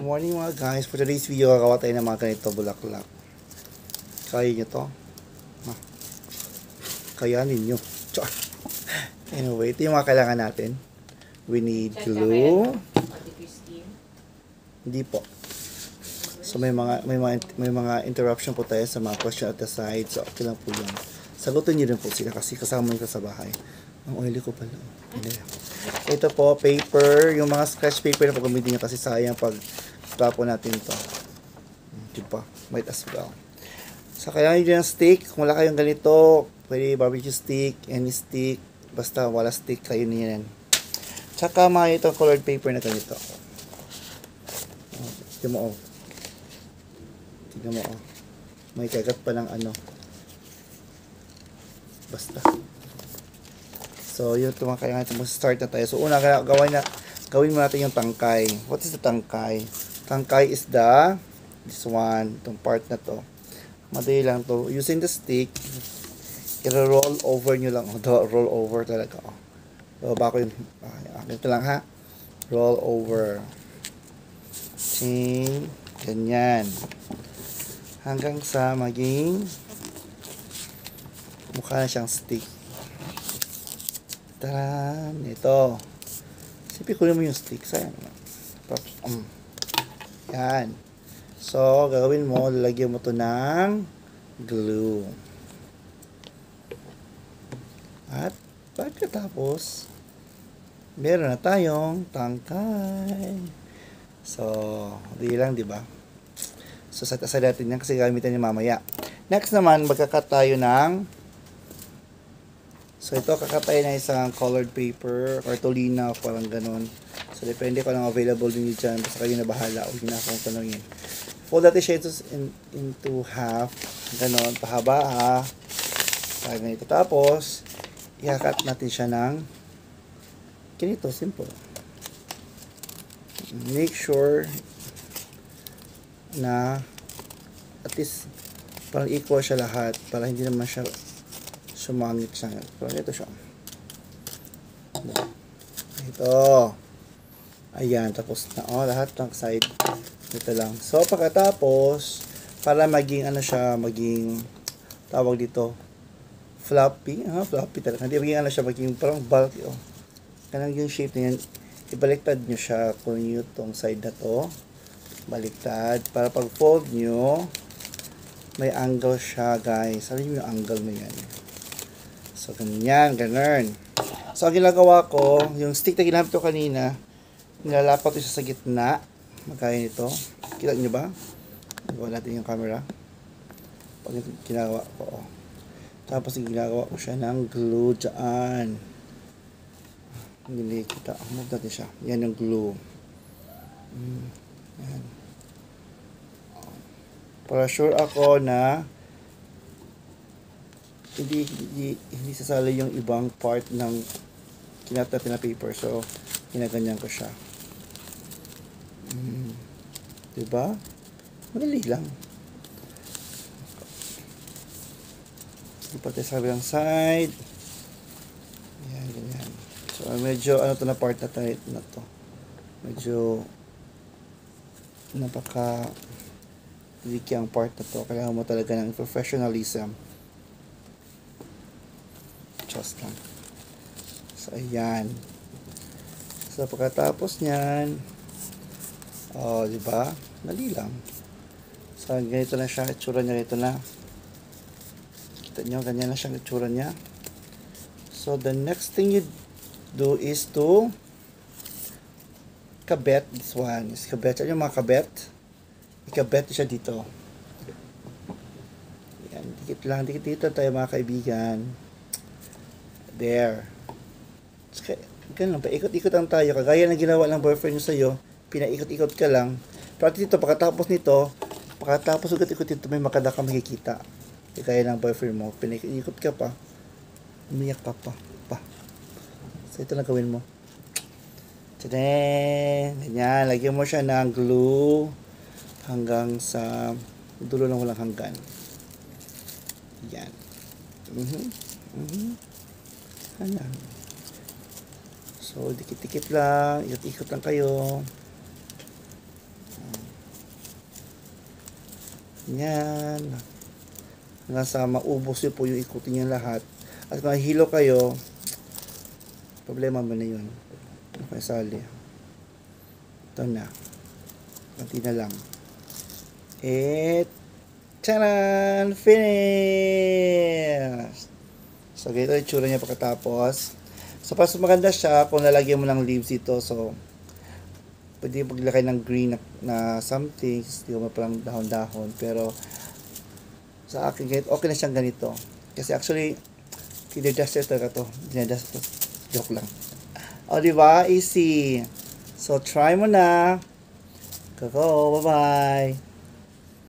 Good morning mga guys. For today's video, gagawa tayo ng mga ganito bulaklak. Kaya nyo to? Kayanin nyo. Char. Anyway, ito yung mga kailangan natin. We need glue. Hindi po. So may mga interruption po tayo sa mga question at the side. So okay lang po yun. Sagutin nyo rin po sila kasi kasama nyo sa bahay. Ang oily ko pala. Ito po, paper. Yung mga scratch paper na pagamitin nyo kasi sayang pag tapo natin to. Diba? Might as well. So, kailangan nyo yung stick. Kung wala kayong ganito, pwede barbecue stick, any stick. Basta wala stick, kayo niyan. Tsaka mga itong colored paper na ganito. Tignan mo, oh. Tignan mo, oh. May kagat pa ng ano. Basta. So, yun ito mga kailangan natin. Start na tayo. So, una, gawin mo natin yung tangkay. What is the tangkay? Tangkay is this one, itong part na to. Madali lang to. Using the stick, i-roll over nyo lang. Roll over talaga. So, bako yun. Ito lang ha. Roll over. Ching. Ganyan. Hanggang sa maging mukha na siyang stick. Taran. Ito. Sipi ko mo yung stick. Sayang naman. Yan. So, gagawin mo, lalagyan mo to ng glue. At, pagkatapos, meron na tayong tangkay. So, di lang, di ba? So, set aside natin yan kasi gamitin niya mamaya. Next naman, magkakat tayo ng ito, kakatay na isang colored paper, cartolina, parang ganun. So, depende kung anong available din dyan. Basta kayo na bahala. Huwag na akong tanongin. Fold natin siya into half. Ganun, pahaba ha. Kaya ganito. Tapos, i-cut natin siya ng ganito, simple. Make sure na at least parang equal siya lahat para hindi naman siya sumangit siya. Pero ito siya. Ito. Ayan. Tapos na. Oh, lahat ng side. Ito lang. So, pagkatapos, para maging, ano siya, maging, tawag dito, floppy. Floppy talaga. Hindi, maging, ano siya, maging parang bulky. Oh. Ganang yung shape na yan. Ibaliktad nyo siya kung yung itong side na to. Baliktad. Para pag fold nyo, may angle siya, guys. Sabi nyo yung angle mo yan. So, ganyan, ganun. So, ang ginagawa ko, yung stick na ginamit ko kanina, nilalapat ko siya sa gitna. Magkaya nito. Kita nyo ba? Nagawa natin yung camera. Pag ginagawa ko, oh. Tapos, ginagawa ko siya ng glue dyan. Hindi kita. Move natin siya. Yan yung glue. Yan. Para sure ako na hindi sasali yung ibang part ng kinat natin na paper. So, ginaganyan ko siya. Diba? Madali lang. Lipat tayo sa kabilang side. Yan, ganyan. So, medyo, ano to na part na tayo na to. Medyo, napaka-tricky ang part na to. Kailangan mo talaga ng professionalism. Just lang. So, ayan. So, pagkatapos nyan, oh, diba? Dali lang. So, ganito na siya. Itsura niya ganito na. Kita nyo, ganyan na siya itsura niya. So, the next thing you do is to kabet. This one is kabet. Ano yung mga kabet? Ikabet siya dito. Ayan. Dikit lang. Dikit dito tayo mga kaibigan. There. Ganun, paikot-ikot lang tayo. Kagaya ng ginawa ng boyfriend nyo sa'yo, pinaikot-ikot ka lang. Pero dito, pagkatapos ikot-ikot dito, may makada ka makikita. Kagaya ng boyfriend mo, pinaikot ka pa, umiyak ka pa. So, ito na gawin mo. Tadaan! Ganyan, lagyan mo siya ng glue hanggang sa dulo ng walang hanggan. Yan. Ayan. So, dikit-dikit lang. Ikot-ikot lang kayo. Yan. Hanggang sa maubos nyo po yung ikutin nyo lahat. At kung hilo kayo, problema mo na yun. Okay, sali. Ito na. Kunti na lang. Taran! Finish! So, ganito yung tsura niya pagkatapos. So, pas maganda siya kung lalagyan mo ng leaves dito. So, pwede maglagay ng green na something. Hindi mo palang dahon-dahon. Pero, sa akin, okay na siyang ganito. Kasi actually, kiniduster talaga to. Dinaduster. Joke lang. O, diba? Easy. So, try mo na. Go, bye-bye.